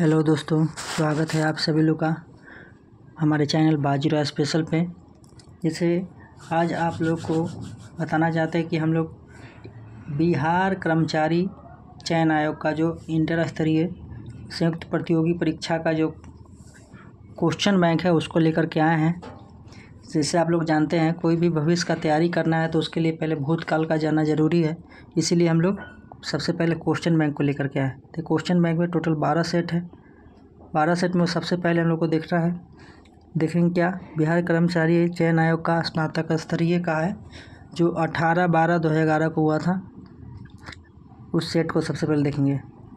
Hello दोस्तों, स्वागत है आप सभी लोग का हमारे चैनल बाजीराव स्पेशल पे। जैसे आज आप लोग को बताना चाहते हैं कि हम लोग बिहार कर्मचारी चयन आयोग का जो इंटर स्तरीय संयुक्त प्रतियोगी परीक्षा का जो क्वेश्चन बैंक है उसको लेकर के आए हैं। जैसे आप लोग जानते हैं, कोई भी भविष्य का तैयारी करना है तो उसके लिए पहले भूतकाल का जानना ज़रूरी है। इसीलिए हम लोग सबसे पहले क्वेश्चन बैंक को लेकर के आए। तो क्वेश्चन बैंक में टोटल 12 सेट है। 12 सेट में सबसे पहले हम लोग को देखना है, देखेंगे क्या बिहार कर्मचारी चयन आयोग का स्नातक स्तरीय का है जो 18/12/2011 को हुआ था। उस सेट को सबसे पहले देखेंगे।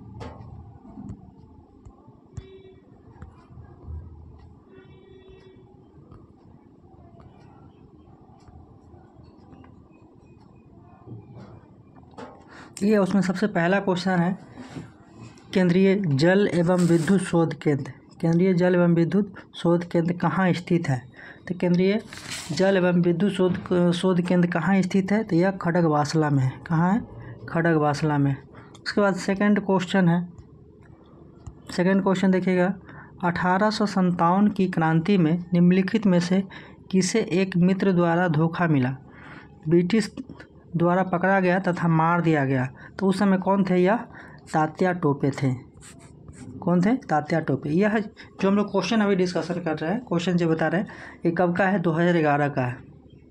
ये उसमें सबसे पहला क्वेश्चन है, केंद्रीय जल एवं विद्युत शोध केंद्र। केंद्रीय जल एवं विद्युत शोध केंद्र कहाँ स्थित है? तो केंद्रीय जल एवं विद्युत शोध केंद्र कहाँ स्थित है? तो यह खड़गवासला में है। कहाँ है? खड़गवासला में। उसके बाद सेकंड क्वेश्चन है। सेकंड क्वेश्चन देखिएगा, 1857 की क्रांति में निम्नलिखित में से किसे एक मित्र द्वारा धोखा मिला, ब्रिटिश द्वारा पकड़ा गया तथा मार दिया गया? तो उस समय कौन थे? यह तात्या टोपे थे। कौन थे? तात्या टोपे। यह जो हम लोग क्वेश्चन अभी डिस्कशन कर रहे हैं, क्वेश्चन जो बता रहे हैं, ये कब का है? 2011 का है।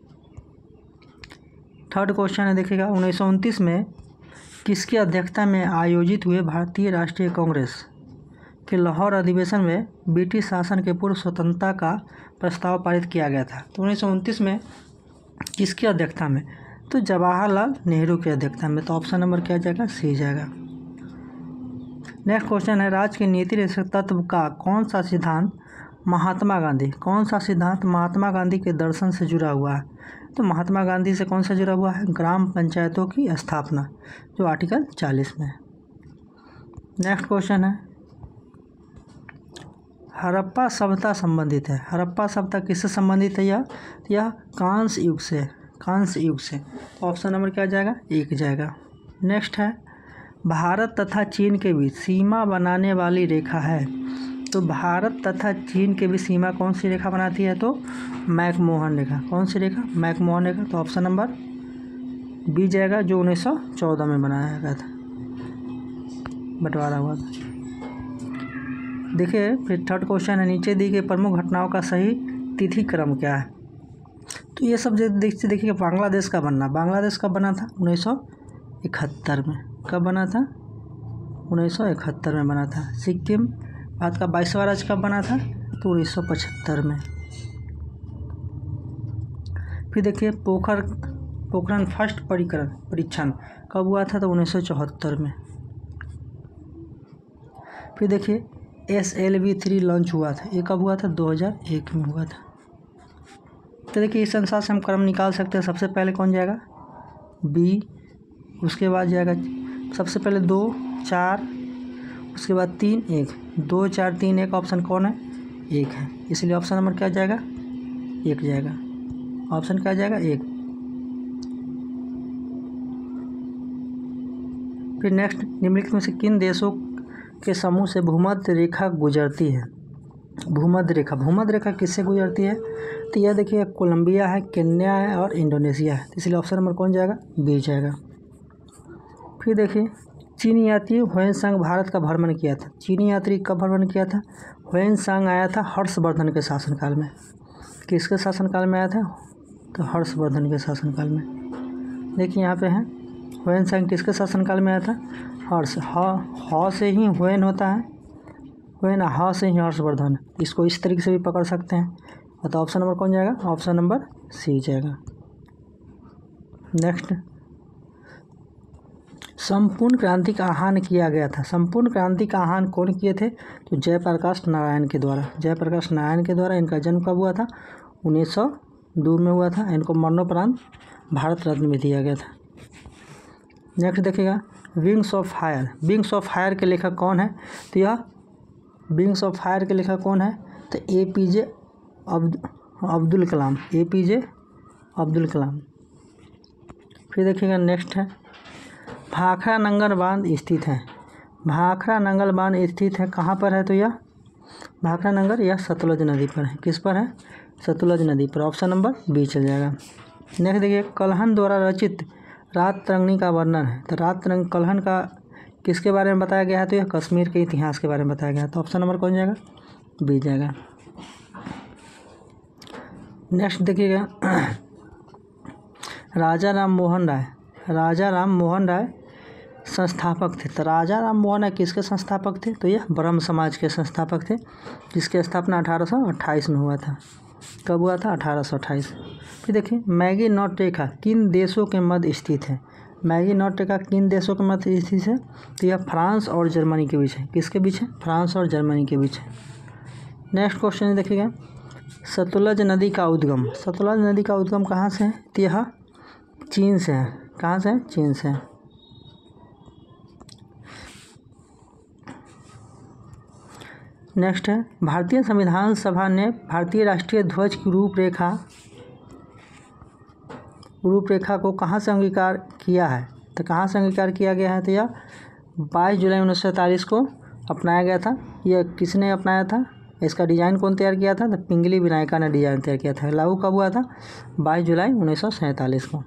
थर्ड क्वेश्चन है, देखिएगा, 1929 में किसकी अध्यक्षता में आयोजित हुए भारतीय राष्ट्रीय कांग्रेस के लाहौर अधिवेशन में ब्रिटिश शासन के पूर्व स्वतंत्रता का प्रस्ताव पारित किया गया था? तो 1929 में किसकी अध्यक्षता में? तो जवाहरलाल नेहरू की अध्यक्षता में। तो ऑप्शन नंबर क्या जाएगा? सी जाएगा। नेक्स्ट क्वेश्चन है, राज्य के नीति निदेशक तत्व का कौन सा सिद्धांत महात्मा गांधी के दर्शन से जुड़ा हुआ है? तो महात्मा गांधी से कौन सा जुड़ा हुआ है? ग्राम पंचायतों की स्थापना, जो आर्टिकल 40 में है। नेक्स्ट क्वेश्चन है, हड़प्पा सभ्यता संबंधित है। हड़प्पा सभ्यता किससे संबंधित है? यह कांस्य युग से। तो ऑप्शन नंबर क्या जाएगा? 1 जाएगा। नेक्स्ट है, भारत तथा चीन के बीच सीमा बनाने वाली रेखा है। तो भारत तथा चीन के बीच सीमा कौन सी रेखा बनाती है? तो मैकमोहन रेखा। कौन सी रेखा? मैकमोहन रेखा। तो ऑप्शन नंबर बी जाएगा, जो 1914 में बनाया गया था, बंटवारा हुआ था। देखिए फिर थर्ड क्वेश्चन है, नीचे दी गई प्रमुख घटनाओं का सही तिथि क्रम क्या है? तो ये सब देखिए, बांग्लादेश का बनना। बांग्लादेश कब बना था? 1971 में। कब बना था? 1971 में बना था। सिक्किम भारत का 22वां राज्य कब बना था? तो 1975 में। फिर देखिए पोखरण फर्स्ट परीक्षण कब हुआ था? तो 1974 में। फिर देखिए SLV-3 लॉन्च हुआ था। ये कब हुआ था? 2001 में हुआ था। तो देखिए इस अनुसार से हम क्रम निकाल सकते हैं। सबसे पहले कौन जाएगा? बी। उसके बाद जाएगा सबसे पहले 2, 4, उसके बाद 3, 1। 2, 4, 3, 1 ऑप्शन कौन है? 1 है। इसलिए ऑप्शन नंबर क्या जाएगा? 1 जाएगा। ऑप्शन क्या जाएगा? 1। फिर नेक्स्ट, निम्नलिखित में से किन देशों के समूह से भूमध्य रेखा गुजरती है? भूमध्य रेखा किससे गुजरती है? तो यह देखिए कोलंबिया है, केन्या है और इंडोनेशिया है। इसलिए ऑप्शन नंबर कौन जाएगा? बी जाएगा। फिर देखिए चीनी यात्री ह्वेनसांग भारत का भ्रमण किया था। चीनी यात्री कब भ्रमण किया था? ह्वेनसांग आया था हर्षवर्धन के शासनकाल में। किसके शासनकाल में आया था? तो हर्षवर्धन के शासनकाल में। देखिए यहाँ पे है, ह्वेनसांग किसके शासनकाल में आया था? हर्ष। ह से ही ह्वेन होता है, ह्वेन, ह से ही हर्षवर्धन। इसको इस तरीके से भी पकड़ सकते हैं। तो ऑप्शन नंबर कौन जाएगा? ऑप्शन नंबर सी जाएगा। नेक्स्ट, संपूर्ण क्रांति का आह्वान किया गया था। संपूर्ण क्रांति का आह्वान कौन किए थे? तो जयप्रकाश नारायण के द्वारा। इनका जन्म कब हुआ था? 1902 में हुआ था। इनको मरणोपरांत भारत रत्न भी दिया गया था। नेक्स्ट देखिएगा, विंग्स ऑफ फायर के लेखक कौन है? तो यह विंग्स ऑफ फायर के लेखक कौन है? तो APJ अब्दुल कलाम। फिर देखिएगा नेक्स्ट है, भाखरा नंगर बांध स्थित है। भाखड़ा नंगल बांध स्थित है कहाँ पर है? तो यह भाखड़ा नंगल यह सतलुज नदी पर है। किस पर है? सतलुज नदी पर। ऑप्शन नंबर बी चल जाएगा। नेक्स्ट देखिए, कल्हन द्वारा रचित रात तरंगिणी का वर्णन है। तो रात तरंग कल्हन का किसके बारे में बताया गया है? तो यह कश्मीर के इतिहास के बारे में बताया गया है। तो ऑप्शन नंबर कौन जाएगा? बी जाएगा। नेक्स्ट देखिएगा, राजा राम मोहन राय संस्थापक थे। तो राजा राम मोहन राय किसके संस्थापक थे? तो यह ब्रह्म समाज के संस्थापक थे, जिसकी स्थापना 1828 में हुआ था। कब हुआ था? 1828। फिर देखिए, मैगीनॉट रेखा किन देशों के मध्य स्थित है? मैगीनॉट रेखा किन देशों के मध्य स्थित है? तो यह फ्रांस और जर्मनी के बीच है। किसके बीच है? फ्रांस और जर्मनी के बीच है। नेक्स्ट क्वेश्चन देखिएगा, सतलुज नदी का उद्गम कहाँ से है? तो यह चीन से है। कहाँ से है? चीन से है। नेक्स्ट है, भारतीय संविधान सभा ने भारतीय राष्ट्रीय ध्वज की रूपरेखा को कहाँ से अंगीकार किया है? तो कहाँ से अंगीकार किया गया है? तो यह 22 जुलाई 1947 को अपनाया गया था। यह किसने अपनाया था? इसका डिज़ाइन कौन तैयार किया था? तो पिंगली विनायका ने डिज़ाइन तैयार किया था। लागू कब हुआ था? 22 जुलाई 1947 को।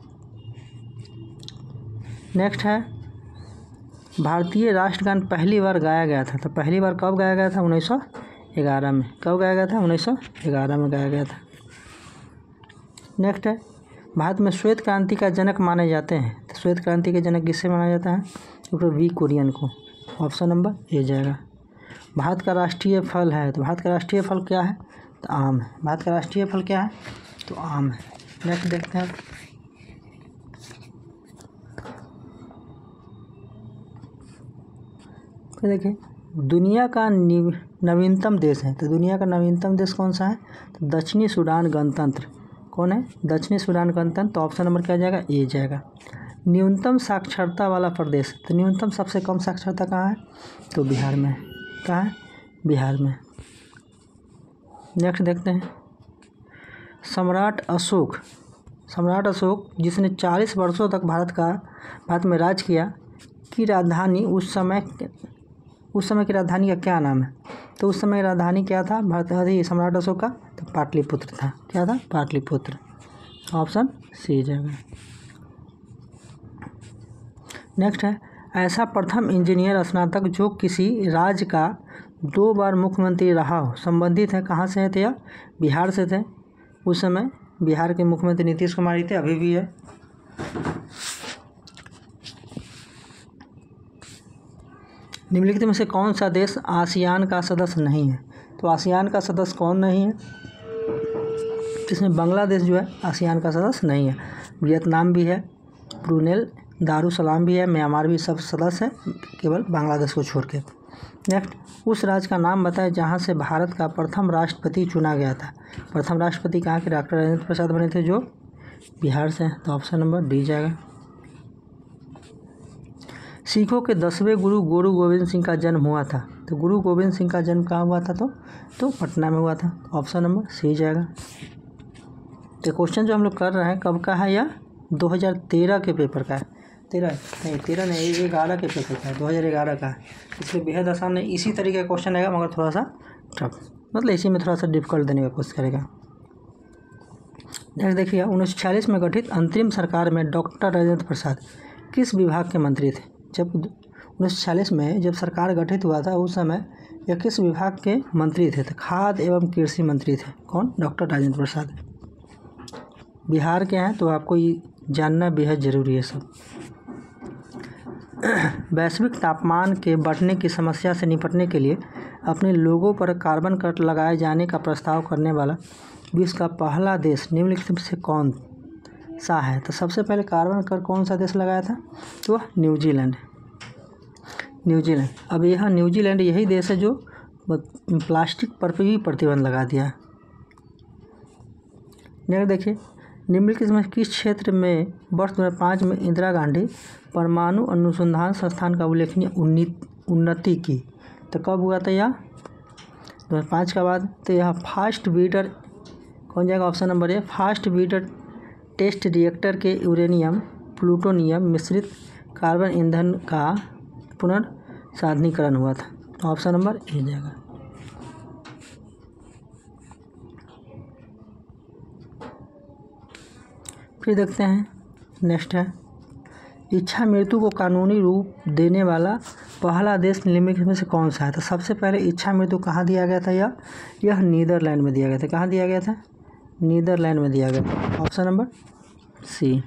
नेक्स्ट है, भारतीय राष्ट्रगान पहली बार गाया गया था। तो पहली बार कब गाया गया था? 1911 में। कब गाया गया था? 1911 में गाया गया था। नेक्स्ट है, भारत में श्वेत क्रांति का जनक माने जाते हैं। तो श्वेत क्रांति के जनक किससे माना जाता है? डॉक्टर वी कुरियन को। ऑप्शन नंबर ए जाएगा। भारत का राष्ट्रीय फल है। तो भारत का राष्ट्रीय फल क्या है? तो आम है। भारत का राष्ट्रीय फल क्या है? तो आम है। नेक्स्ट देखते हैं, तो देखिए, दुनिया का नवीनतम देश है। तो दुनिया का नवीनतम देश कौन सा है? तो दक्षिणी सूडान गणतंत्र। कौन है? दक्षिणी सूडान गणतंत्र। तो ऑप्शन नंबर क्या जाएगा? ए जाएगा। न्यूनतम साक्षरता वाला प्रदेश। तो न्यूनतम सबसे कम साक्षरता कहाँ है? तो बिहार में। कहाँ है? बिहार में। नेक्स्ट देखते हैं, सम्राट अशोक जिसने 40 वर्षों तक भारत में राज किया की राजधानी उस समय की राजधानी का क्या नाम है? तो उस समय राजधानी क्या था सम्राट अशोक का? तो पाटलिपुत्र था। क्या था? पाटलिपुत्र। ऑप्शन सी जाएगा। नेक्स्ट है, ऐसा प्रथम इंजीनियर स्नातक जो किसी राज्य का 2 बार मुख्यमंत्री रहा हो संबंधित है। कहाँ से थे? बिहार से थे। उस समय बिहार के मुख्यमंत्री नीतीश कुमार थे, अभी भी है। निम्नलिखित में से कौन सा देश आसियान का सदस्य नहीं है? तो आसियान का सदस्य कौन नहीं है? जिसमें बांग्लादेश जो है आसियान का सदस्य नहीं है। वियतनाम भी है, ब्रुनेई दारुसलाम भी है, म्यांमार भी सब सदस्य है, केवल बांग्लादेश को छोड़ के। नेक्स्ट, उस राज्य का नाम बताएं जहां से भारत का प्रथम राष्ट्रपति चुना गया था। प्रथम राष्ट्रपति कहाँ के? डॉक्टर राजेंद्र प्रसाद बने थे, जो बिहार से। तो ऑप्शन नंबर डी जाएगा। सिखों के 10वें गुरु गोविंद सिंह का जन्म हुआ था। तो गुरु गोविंद सिंह का जन्म कहाँ हुआ था? तो पटना में हुआ था। ऑप्शन नंबर सी जाएगा। तो क्वेश्चन जो हम लोग कर रहे हैं कब का है? यह 2013 के पेपर का है। 11 के पेपर का है, 2011 का है। इसलिए बेहद आसान नहीं, इसी तरीके का क्वेश्चन आएगा मगर थोड़ा सा टफ, मतलब इसी में थोड़ा सा डिफिकल्ट देने का कोशिश करेगा। नेक्स्ट देखिए, 1946 में गठित अंतरिम सरकार में डॉक्टर राजेंद्र प्रसाद किस विभाग के मंत्री थे? जब 1946 में जब सरकार गठित हुआ था उस समय यह किस विभाग के मंत्री थे? तो खाद्य एवं कृषि मंत्री थे। कौन? डॉक्टर राजेंद्र प्रसाद। बिहार के हैं, तो आपको ये जानना बेहद ज़रूरी है सब। वैश्विक तापमान के बढ़ने की समस्या से निपटने के लिए अपने लोगों पर कार्बन कट लगाए जाने का प्रस्ताव करने वाला विश्व का पहला देश निम्नलिखित में से कौन सा है? तो सबसे पहले कार्बन कट कौन सा देश लगाया था? तो न्यूजीलैंड। अब यह न्यूजीलैंड यही देश है जो प्लास्टिक पर भी प्रतिबंध लगा दिया। नेक्स्ट देखिए, निम्नलिखित में किस क्षेत्र में वर्ष 2005 में इंदिरा गांधी परमाणु अनुसंधान संस्थान का उल्लेखनीय उन्नति की? तो कब हुआ था यह? 2005 का बाद। तो यह फास्ट ब्रीडर कौन जाएगा? Option number A, fast breeder test reactor के यूरेनियम प्लूटोनियम मिश्रित कार्बन ईंधन का साधारणीकरण हुआ था? तो ऑप्शन नंबर ए जाएगा। फिर देखते हैं नेक्स्ट है, इच्छा मृत्यु को कानूनी रूप देने वाला पहला देश निम्नलिखित में से कौन सा है? तो सबसे पहले इच्छा मृत्यु कहाँ दिया गया था? यह नीदरलैंड में दिया गया था। कहाँ दिया गया था? नीदरलैंड में दिया गया था। Option number C.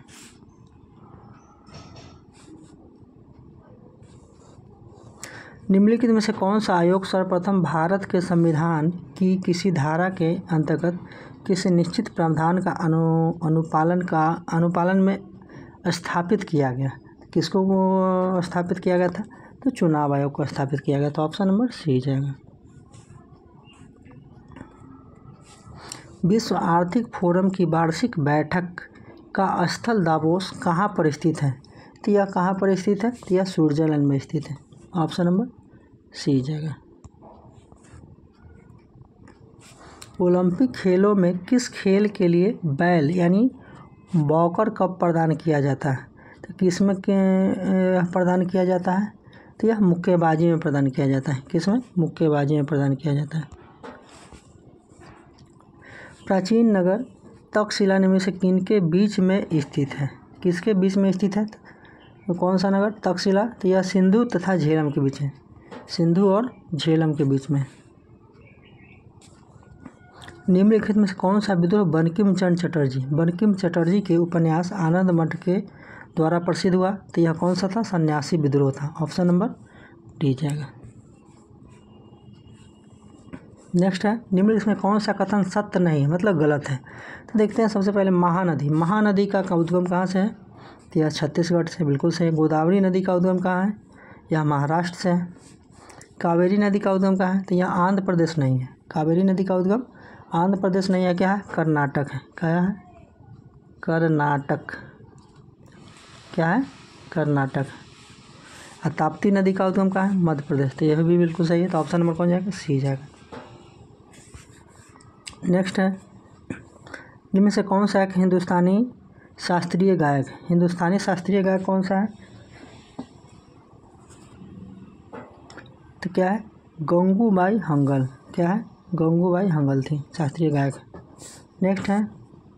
निम्नलिखित में से कौन सा आयोग सर्वप्रथम भारत के संविधान की किसी धारा के अंतर्गत किसी निश्चित प्रावधान का अनुपालन में स्थापित किया गया? किसको स्थापित किया गया था? तो चुनाव आयोग को स्थापित किया गया। तो ऑप्शन नंबर सी जाएगा। विश्व आर्थिक फोरम की वार्षिक बैठक का स्थल दावोस कहाँ पर स्थित है? तो यह कहाँ पर स्थित है? तो यह स्विट्जरलैंड में स्थित है। ऑप्शन नंबर सी जाएगा। ओलंपिक खेलों में किस खेल के लिए बैल यानी वॉकर कप प्रदान किया जाता है? तो किस में प्रदान किया जाता है? तो यह मुक्केबाजी में प्रदान किया जाता है। किस में? मुक्केबाजी में प्रदान किया जाता है। प्राचीन नगर तक्षशिला निम्न से किनके बीच में स्थित है? किसके बीच में स्थित है? तो कौन सा नगर? तक्षशिला। तो यह सिंधु तथा झेलम के बीच है। सिंधु और झेलम के बीच में। निम्नलिखित में से कौन सा विद्रोह बंकिम चटर्जी के उपन्यास आनंद मठ के द्वारा प्रसिद्ध हुआ? तो यह कौन सा था? सन्यासी विद्रोह था। ऑप्शन नंबर डी जाएगा। नेक्स्ट है, निम्नलिखित में कौन सा कथन सत्य नहीं है मतलब गलत है? तो देखते हैं सबसे पहले महानदी का उद्गम कहाँ से है? तो यह छत्तीसगढ़ से, बिल्कुल सही। गोदावरी नदी का उद्गम कहाँ है? यह महाराष्ट्र से है। कावेरी नदी का उद्गम कहाँ है? तो यह आंध्र प्रदेश नहीं है। कावेरी नदी का उद्गम आंध्र प्रदेश नहीं है। क्या है? कर्नाटक है। क्या है? कर्नाटक। क्या है? कर्नाटक। और ताप्ती नदी का उद्गम कहाँ है? मध्य प्रदेश। तो यह भी बिल्कुल सही है। तो ऑप्शन नंबर कौन जाएगा? सी जाएगा। नेक्स्ट है, इनमें से कौन सा एक हिंदुस्तानी शास्त्रीय गायक कौन सा है? तो क्या है? गंगूबाई हंगल। क्या है? गंगूबाई हंगल थी शास्त्रीय गायक। नेक्स्ट है,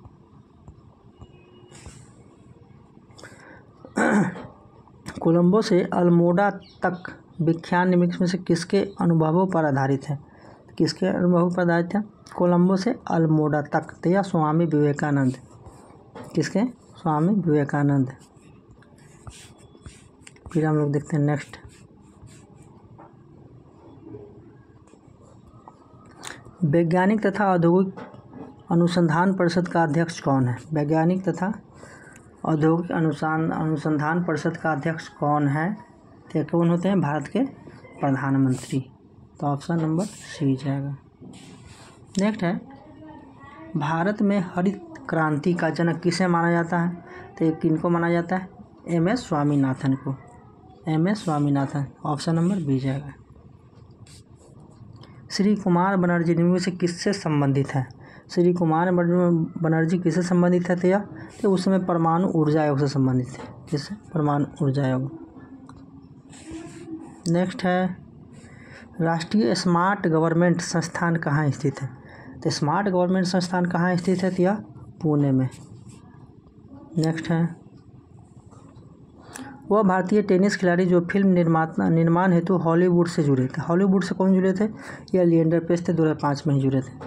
कोलंबो से अल्मोड़ा तक विख्यात निम्नलिखित में से किसके अनुभवों पर आधारित है? किसके अनुभवों पर आधारित है? कोलंबो से अल्मोड़ा तक। तो यह स्वामी विवेकानंद। किसके? स्वामी विवेकानंद। फिर हम लोग देखते हैं नेक्स्ट, वैज्ञानिक तथा औद्योगिक अनुसंधान परिषद का अध्यक्ष कौन है? वैज्ञानिक तथा औद्योगिक अनुसंधान परिषद का अध्यक्ष कौन है? तो कौन होते हैं? भारत के प्रधानमंत्री। तो ऑप्शन नंबर सी जाएगा। नेक्स्ट है, भारत में हरित क्रांति का जनक किसे माना जाता है? तो ये किनको माना जाता है? MS स्वामीनाथन को। MS Swaminathan. Option number B जाएगा। श्री कुमार बनर्जी निम्न में से किससे संबंधित है? श्री कुमार बनर्जी किससे संबंधित है? तो उस समय परमाणु ऊर्जा आयोग से संबंधित है। किससे? परमाणु ऊर्जा आयोग। नेक्स्ट है, राष्ट्रीय स्मार्ट गवर्नमेंट संस्थान कहाँ स्थित है? तो स्मार्ट गवर्नमेंट संस्थान कहाँ स्थित है? तो यह पुणे में। नेक्स्ट है, वह भारतीय टेनिस खिलाड़ी जो फिल्म निर्माण हेतु हॉलीवुड से जुड़े थे। हॉलीवुड से कौन जुड़े थे? यह लिएंडर पेस थे। 2005 में ही जुड़े थे।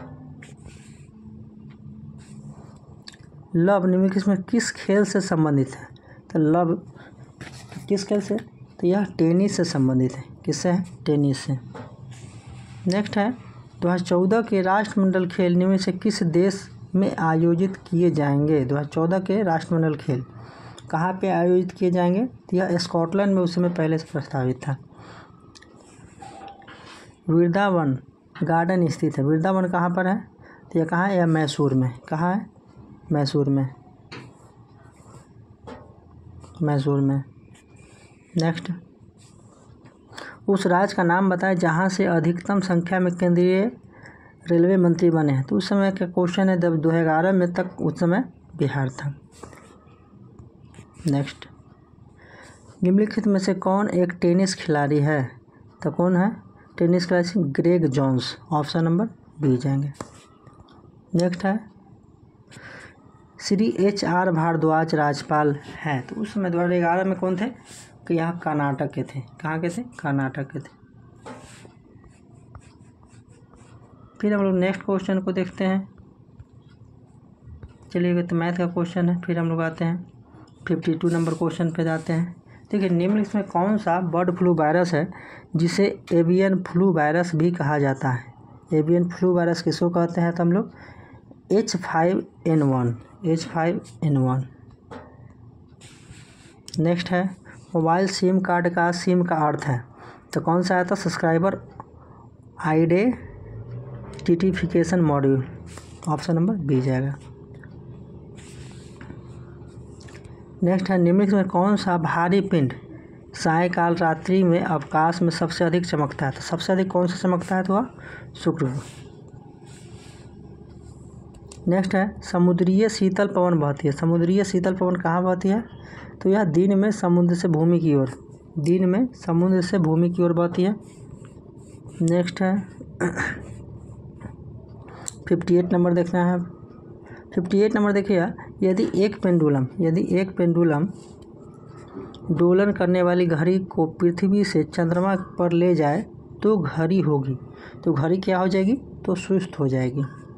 लव निम्नलिखित में किस खेल से संबंधित है? तो लव किस खेल से? तो यह टेनिस से संबंधित है। किससे है? टेनिस से। नेक्स्ट है, 2014 के राष्ट्रमंडल खेल निम्न से किस देश में आयोजित किए जाएंगे? 2014 के राष्ट्रमंडल खेल कहाँ पे आयोजित किए जाएंगे? तो यह स्कॉटलैंड में उस समय पहले से प्रस्तावित था। वृंदावन गार्डन स्थित है। वृंदावन कहाँ पर है? तो यह कहाँ है? यह मैसूर में। कहाँ है? मैसूर में। मैसूर में। नेक्स्ट, उस राज्य का नाम बताएं जहाँ से अधिकतम संख्या में केंद्रीय रेलवे मंत्री बने हैं। तो उस समय का क्वेश्चन है, जब 2011 में तक उस समय बिहार था। नेक्स्ट, निम्नलिखित में से कौन एक टेनिस खिलाड़ी है? तो कौन है टेनिस खिलाड़ी? Greg Jones, option number B जाएंगे। नेक्स्ट है श्री HR भारद्वाज राज्यपाल हैं, तो उस समय 2011 में कौन थे? कि यहाँ कर्नाटक के थे। कहाँ के थे? कर्नाटक के थे। फिर हम लोग नेक्स्ट क्वेश्चन को देखते हैं। चलिए, तो मैथ का क्वेश्चन है। फिर हम लोग आते हैं 52 नंबर क्वेश्चन पे जाते हैं। देखिए, निम्नलिखित में कौन सा बर्ड फ्लू वायरस है जिसे एवियन फ्लू वायरस भी कहा जाता है? एवियन फ्लू वायरस किसको कहते हैं? तो हम लोग H5N1। नेक्स्ट है मोबाइल सिम कार्ड का सिम का अर्थ है, तो कौन सा आया था? Subscriber identification module, option number B जाएगा। नेक्स्ट है निम्नलिखित में कौन सा भारी पिंड सायंकाल रात्रि में अवकाश में सबसे अधिक चमकता है? तो सबसे अधिक कौन सा चमकता है? तो वह शुक्र। नेक्स्ट है समुद्रीय शीतल पवन बहती है। समुद्रीय शीतल पवन कहाँ बहती है? तो यह दिन में समुद्र से भूमि की ओर बहती है। नेक्स्ट है 58 नंबर देखना है। 58 नंबर देखिए, यदि एक पेंडुलम दोलन करने वाली घड़ी को पृथ्वी से चंद्रमा पर ले जाए तो घड़ी होगी, तो घड़ी क्या हो जाएगी? तो सुस्त हो जाएगी।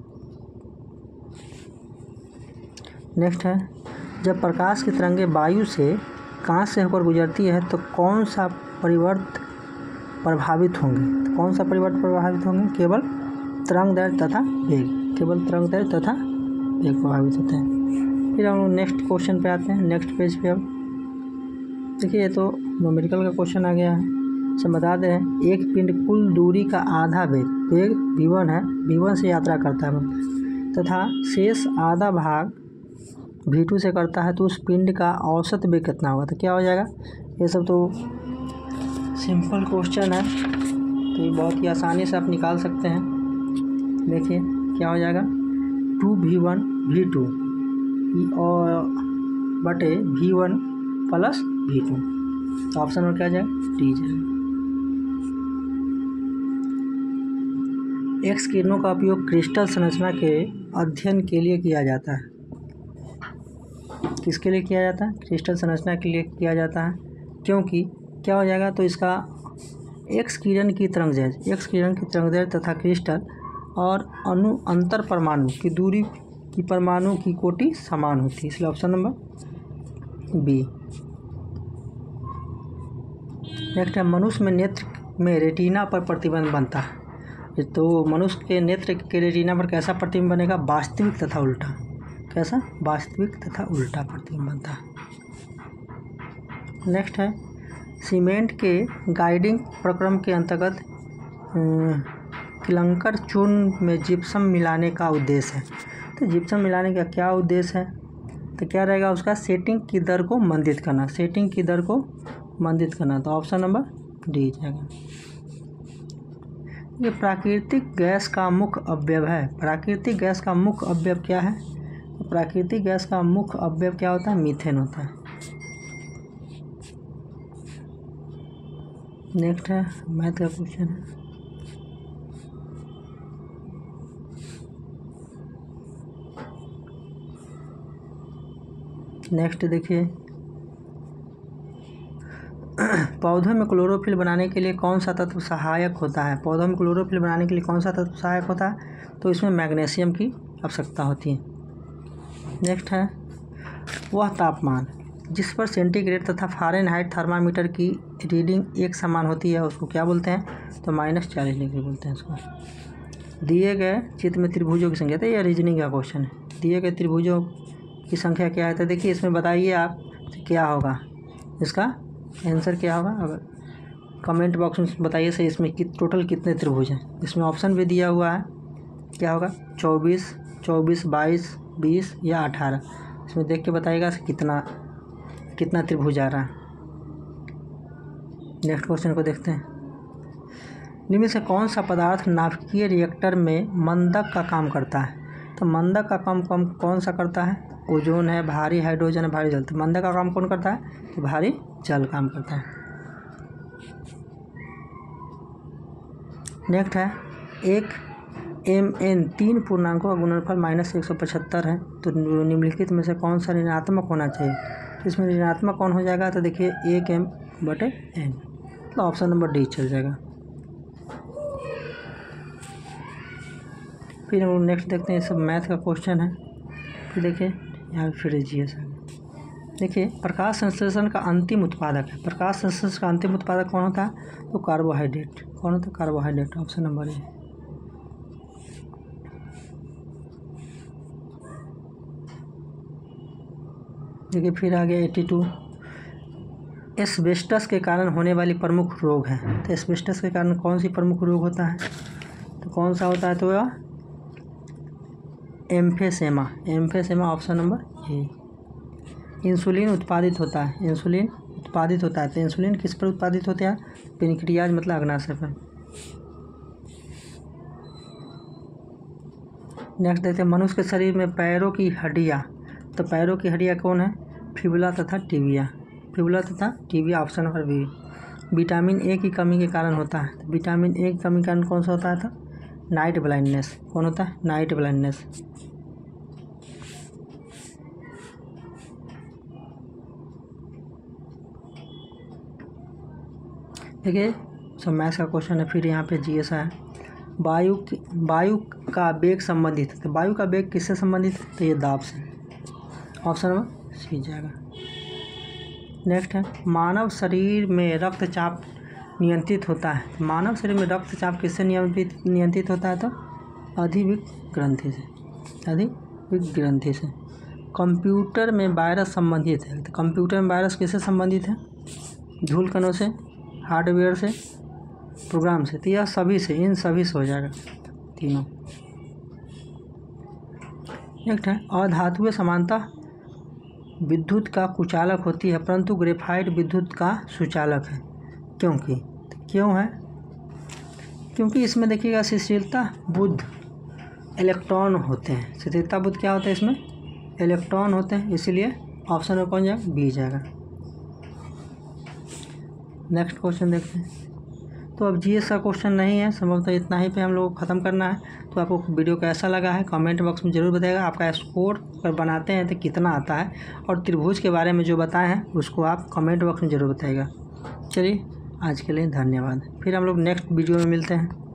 नेक्स्ट है जब प्रकाश की तरंगें वायु से कांच से होकर गुजरती है तो कौन सा परिवर्त प्रभावित होंगे? तो कौन सा परिवर्त प्रभावित होंगे? केवल तरंगदैर्घ्य तथा वेग प्रभावित होते हैं। फिर हम लोग नेक्स्ट क्वेश्चन पे आते हैं, नेक्स्ट पेज पे। अब देखिए, ये तो न्यूमेरिकल का क्वेश्चन आ गया है। अच्छा, बता दें एक पिंड कुल दूरी का आधा वेग v1 है, v1 से यात्रा करता है तथा शेष आधा भाग v2 से करता है, तो उस पिंड का औसत वेग कितना होगा? तो क्या हो जाएगा? ये सब तो सिंपल क्वेश्चन है, तो ये बहुत ही आसानी से आप निकाल सकते हैं। देखिए क्या हो जाएगा? 2v1 v2 और बटे v1 प्लस v2, तो ऑप्शन में क्या जाएगा? डी जाएगा। एक्स किरणों का उपयोग क्रिस्टल संरचना के अध्ययन के लिए किया जाता है। किसके लिए किया जाता है? क्रिस्टल संरचना के लिए किया जाता है, क्योंकि क्या हो जाएगा? तो इसका एक्स किरण की तरंगदैर्घ्य तथा क्रिस्टल और अंतर परमाणु की दूरी की परमाणु की कोटि समान होती है, इसलिए ऑप्शन नंबर बी। नेक्स्ट है मनुष्य में नेत्र में रेटिना पर प्रतिबिंब बनता है, तो मनुष्य के नेत्र के रेटिना पर कैसा प्रतिबिंब बनेगा? वास्तविक तथा उल्टा। कैसा? वास्तविक तथा उल्टा प्रतिबिंब बनता है। नेक्स्ट है सीमेंट के गाइडिंग प्रक्रम के अंतर्गत क्लंकर चूर्ण में जिप्सम मिलाने का उद्देश्य है, तो जिप्सम मिलाने का क्या उद्देश्य है? तो क्या रहेगा उसका? सेटिंग की दर को मंदित करना, तो ऑप्शन नंबर डी जाएगा। ये प्राकृतिक गैस का मुख्य अवयव है। प्राकृतिक गैस का मुख्य अवयव क्या है? तो प्राकृतिक गैस का मुख्य अवयव क्या होता है? मीथेन होता है। नेक्स्ट है मैथ का क्वेश्चन है। नेक्स्ट देखिए, पौधों में क्लोरोफिल बनाने के लिए कौन सा तत्व सहायक होता है? पौधों में क्लोरोफिल बनाने के लिए कौन सा तत्व सहायक होता है? तो इसमें मैग्नीशियम की आवश्यकता होती है। नेक्स्ट है वह तापमान जिस पर सेंटीग्रेड तथा फ़ारेनहाइट थर्मामीटर की रीडिंग एक समान होती है, उसको क्या बोलते हैं? तो -40 डिग्री बोलते हैं उसको। दिए गए चित्र में त्रिभुजों की संख्या, तो यह रीजनिंग का क्वेश्चन है। दिए गए त्रिभुजों की संख्या क्या है? तो देखिए इसमें बताइए आप क्या होगा, इसका आंसर क्या होगा? अगर कमेंट बॉक्स में बताइए सही, इसमें टोटल कितने त्रिभुज हैं। इसमें ऑप्शन भी दिया हुआ है, क्या होगा? 24, 22, 20 या 18। इसमें देख के बताइएगा कितना त्रिभुज आ रहा है। नेक्स्ट क्वेश्चन को देखते हैं। निम्न से कौन सा पदार्थ नाभिकीय रिएक्टर में मंदक का काम करता है? तो मंदक का काम कौन सा करता है? ओजोन है, भारी हाइड्रोजन है, भारी जल। तो मंदक का काम कौन करता है? कि भारी जल काम करता है। नेक्स्ट है एक mn 3 पूर्णांकों का गुणनफल -175 है, तो निम्नलिखित में से कौन सा ऋणात्मक होना चाहिए। तो इसमें ऋणात्मक कौन हो जाएगा, तो देखिए 1m/n, तो ऑप्शन नंबर डी चल जाएगा। फिर हम लोग नेक्स्ट देखते हैं, सब मैथ का क्वेश्चन है। फिर देखिए यहाँ फिर जीएस है। देखिए प्रकाश संश्लेषण का अंतिम उत्पादक है, प्रकाश संश्लेषण का अंतिम उत्पादक कौन होता है, तो कार्बोहाइड्रेट। कौन होता है, कार्बोहाइड्रेट, ऑप्शन नंबर ए। देखिए फिर आगे 82, एस्बेस्टस के कारण होने वाली प्रमुख रोग हैं। तो एस्बेस्टस के कारण कौन सी प्रमुख रोग होता है, तो कौन सा होता है, तो यह emphysema, emphysema option number A. Insulin उत्पादित होता है, इंसुलिन उत्पादित होता है, तो इंसुलिन किस पर उत्पादित होता है, पेनक्रियाज मतलब अग्नाशय पर। नेक्स्ट देखते हैं मनुष्य के शरीर में पैरों की हड्डियाँ, तो पैरों की हड्डियाँ कौन है, फिबुला तथा टिबिया, फिबुला तथा tibia option number B. Vitamin A की कमी के कारण होता है, तो विटामिन ए की कमी के कारण कौन सा होता है, तो नाइट ब्लाइंडनेस। कौन होता है, नाइट ब्लाइंडनेस। देखिए सब मैथ्स का क्वेश्चन है। फिर यहाँ पे जीएस है, वायु का वेग संबंधित, तो वायु का वेग किससे संबंधित है, तो ये दाब से, ऑप्शन नंबर सी जाएगा। नेक्स्ट है मानव शरीर में रक्तचाप नियंत्रित होता है, तो मानव शरीर में रक्तचाप किससे नियंत्रित होता है, तो अधिविक्र ग्रंथि से, अधिविक्र ग्रंथि से। कंप्यूटर में वायरस संबंधित है, तो कंप्यूटर में वायरस किससे संबंधित है, धूलकणों से, हार्डवेयर से, प्रोग्राम से, तो यह सभी से, इन सभी से हो जाएगा तीनों। नेक्स्ट है अधातुएं सामान्यतः विद्युत का कुचालक होती है, परंतु ग्रेफाइट विद्युत का सुचालक है, क्योंकि क्यों है, क्योंकि इसमें देखिएगा शिथिलता बुद्ध इलेक्ट्रॉन होते हैं, शिथिलता बुद्ध क्या होता है, इसमें इलेक्ट्रॉन होते हैं, इसीलिए ऑप्शन में कौन जाएगा, बी जाएगा। नेक्स्ट क्वेश्चन देखते हैं। तो अब जीएस का क्वेश्चन नहीं है, संभवतः इतना ही पे हम लोग को ख़त्म करना है। तो आपको वीडियो कैसा लगा है कमेंट बॉक्स में ज़रूर बताइएगा। आपका स्कोर अगर बनाते हैं तो कितना आता है, और त्रिभुज के बारे में जो बताए हैं उसको आप कमेंट बॉक्स में ज़रूर बताइएगा। चलिए आज के लिए धन्यवाद, फिर हम लोग नेक्स्ट वीडियो में मिलते हैं।